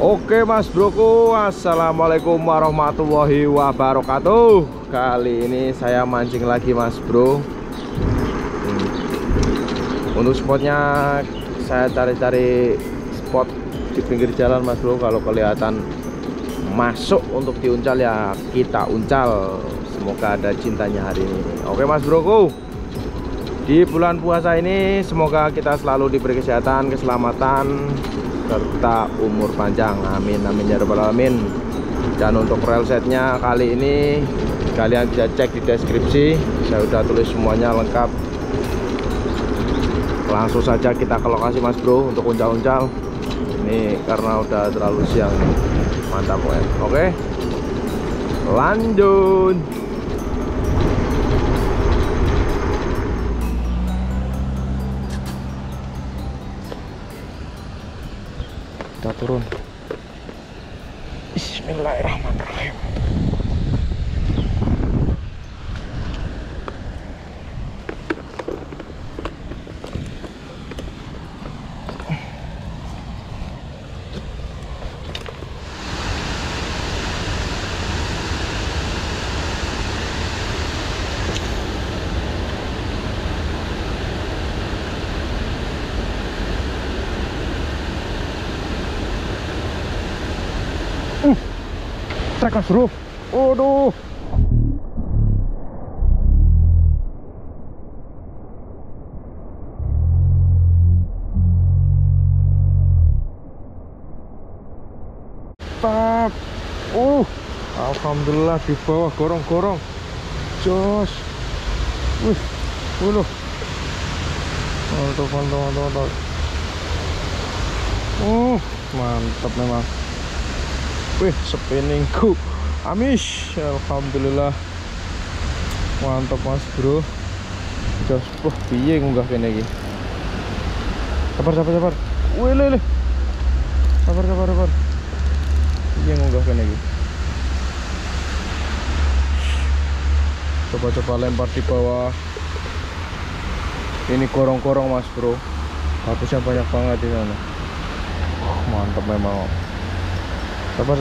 Oke mas broku, assalamualaikum warahmatullahi wabarakatuh. Kali ini saya mancing lagi mas bro. Untuk spotnya saya cari-cari spot di pinggir jalan mas bro. Kalau kelihatan masuk untuk diuncal ya kita uncal. Semoga ada cintanya hari ini. Oke mas broku, di bulan puasa ini semoga kita selalu diberi kesehatan, keselamatan, serta umur panjang, amin amin ya rabbal alamin. Dan untuk reel setnya kali ini kalian bisa cek di deskripsi, saya udah tulis semuanya lengkap. Langsung saja kita ke lokasi mas bro untuk uncal-uncal. Ini karena udah terlalu siang nih, mantap ya. Oke, lanjut. Kita turun. Bismillahirrahmanirrahim. Trek mas bro. Waduh. Tap. Alhamdulillah di bawah gorong-gorong. Jos. Wih. Waduh. Mantap. Mantap memang. Wih, spinningku amis, alhamdulillah. Mantap mas bro. Jos, piye ngunggah kene iki. Sabar. Wih, le. Sabar. Piye ngunggah kene iki. Coba lempar di bawah. Ini korong-korong mas bro. Hapusnya banyak banget di sana. Mantap memang. Sabar.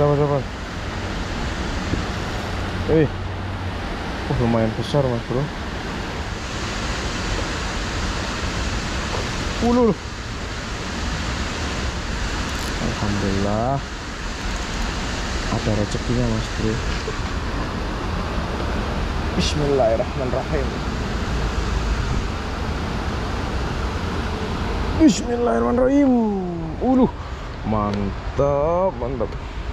Lumayan besar mas bro. Alhamdulillah ada rezekinya mas bro. Bismillahirrahmanirrahim. Mantap.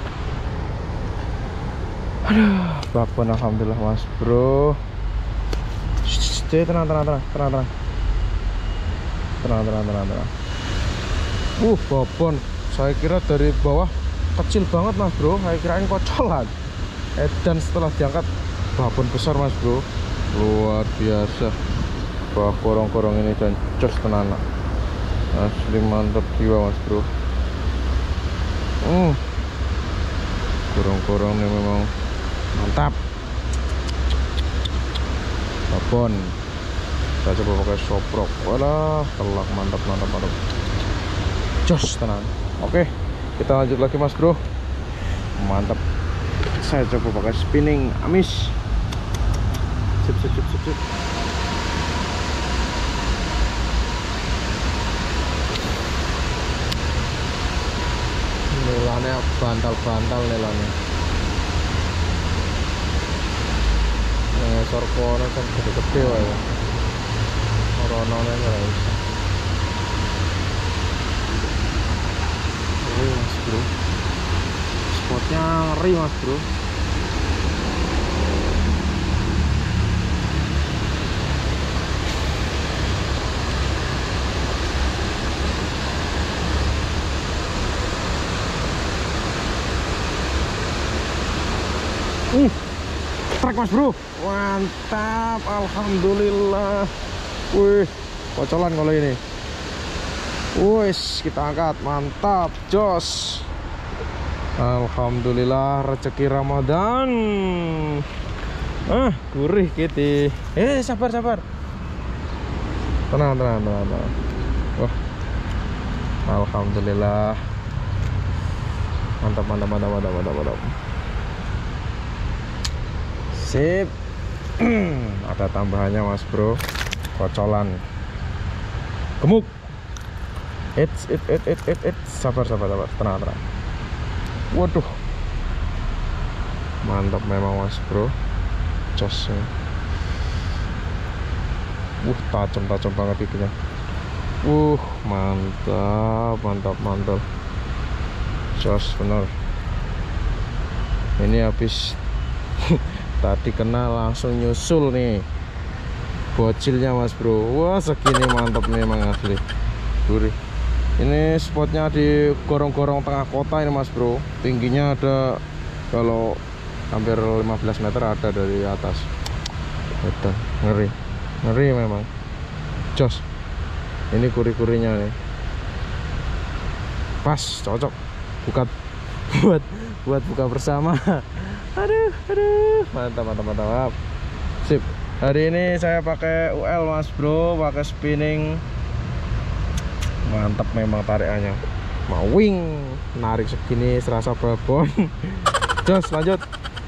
Aduh, babon alhamdulillah mas bro. Tenang. Babon. Saya kira dari bawah kecil banget mas bro. Saya kirain kocolan. Dan setelah diangkat babon besar mas bro. Luar biasa. Bawah korong-korong ini dan jos tenan. Asli mantap jiwa mas bro. Korong-korong ini memang mantap. Babon. Saya coba pakai soprok. Walah, telak mantap. Jos tenan. Oke, kita lanjut lagi mas bro. Mantap. Saya coba pakai spinning amis. Sip. Nilainya bantal nilainya. Ngesor kono kan gede-gede wae. Oronone ora iso. Mas bro. Spotnya ngeri mas bro. Trek mas bro, mantap, alhamdulillah. Wih, kocolan kalau ini. Wis, kita angkat, mantap, jos. Alhamdulillah rezeki Ramadan. Gurih gitu. Sabar. Tenang. Wah, alhamdulillah. Mantap, mantap, mantap, mantap, mantap, mantap. Sip. Ada tambahannya mas bro, kocolan gemuk. Sabar, tenang. Waduh, mantap memang mas bro, josnya. Tajam banget ikannya. Mantap. Jos bener. Ini habis tadi kena langsung nyusul nih bocilnya mas bro. Wah segini mantap memang asli. Gurih. Ini spotnya di gorong-gorong tengah kota ini mas bro. Tingginya ada kalau hampir 15 meter ada dari atas. Betul, ngeri memang. Jos. Ini kuri-kurinya nih. Pas, cocok. Buat buka bersama. Aduh. Mantap. Sip. Hari ini saya pakai UL mas bro, pakai spinning. Mantap memang tarikannya. Mawing, narik segini serasa babon. Jos, lanjut.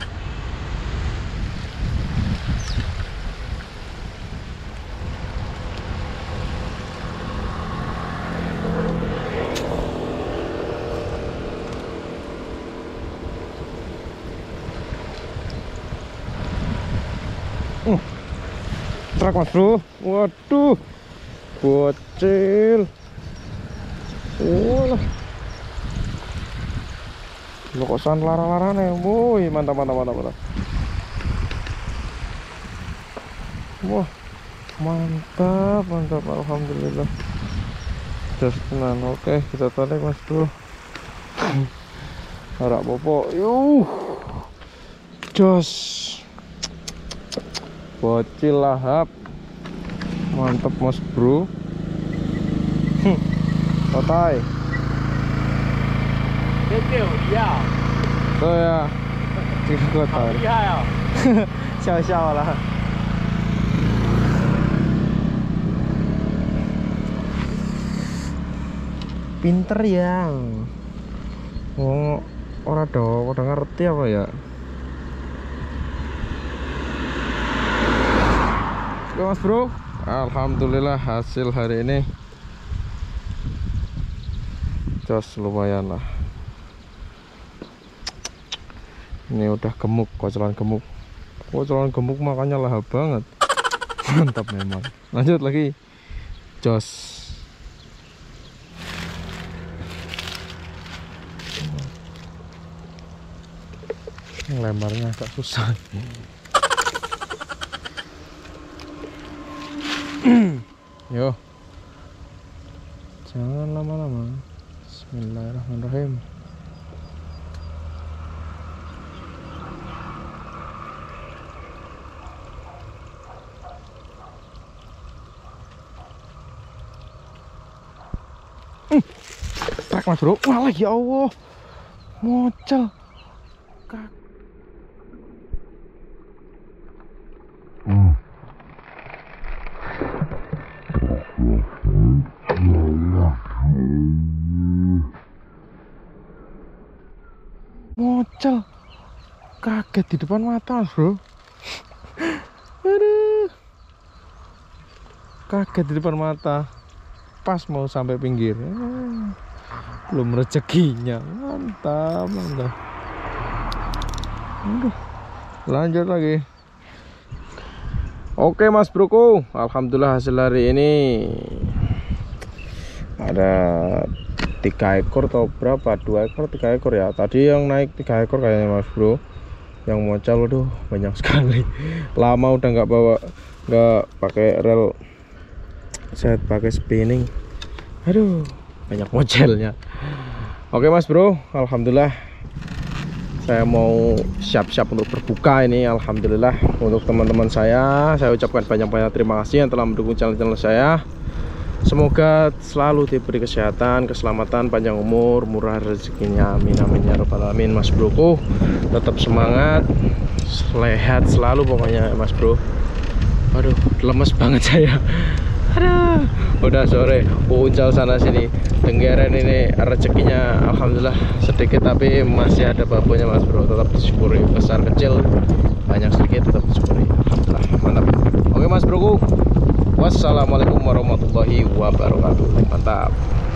Truk mas bro. Waduh, bocil. Wah, lo kosan larang-larang nih. Woi, mantap. Wah, mantap. Alhamdulillah. Jos tenan. Oke, kita tarik mas bro. Harap popo. Jos. Bocil lahap. Mantap mas bro. Totai. Iya. Tuh ya. Cikgu totai. Iya ya. 笑了。Pinter ya. Ora do, udah ngerti apa ya? Oke mas bro, alhamdulillah hasil hari ini jos lumayan lah. Ini udah gemuk, kocolan gemuk makanya lahap banget. Mantap memang. Lanjut lagi, jos. Lembarnya agak susah. Yo, jangan lama-lama. Bismillahirrahmanirrahim. Tak mas bro, malah ya Allah, mocel. Mocel, kaget di depan mata bro. Aduh, kaget di depan mata pas mau sampai pinggir. Belum rezekinya. Mantap. Aduh, lanjut lagi. Oke mas broku, alhamdulillah hasil hari ini ada 3 ekor atau berapa, 2 ekor 3 ekor ya. Tadi yang naik 3 ekor kayaknya mas bro. Yang mocel waduh banyak sekali. Lama udah nggak pakai rel, saya pakai spinning. Aduh, banyak mocelnya. Oke mas bro, alhamdulillah saya mau siap-siap untuk berbuka ini. Alhamdulillah untuk teman-teman saya ucapkan banyak-banyak terima kasih yang telah mendukung channel saya. Semoga selalu diberi kesehatan, keselamatan, panjang umur, murah rezekinya, amin amin ya rabbal alamin mas broku. Tetap semangat, sehat selalu pokoknya mas bro. Waduh, lemes banget saya. Aduh, udah sore, uncal sana sini. Tenggeren ini rezekinya alhamdulillah sedikit, tapi masih ada babunya mas bro. Tetap disyukuri, besar kecil banyak sedikit tetap disyukuri. Alhamdulillah, mantap. Oke mas broku, wassalamualaikum warahmatullahi wabarakatuh. Mantap.